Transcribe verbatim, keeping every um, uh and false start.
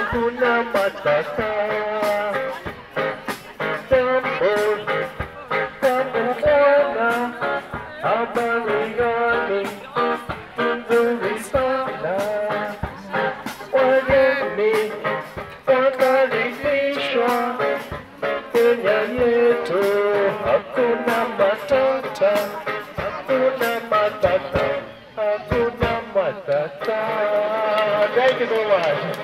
hakuna matata. Jambo, Jambo Bwana, habari gani? Nzuri sana. Wageni wakaribishwa Kenya yetu, hakuna matata, hakuna matata, hakuna matata. Thank you so much.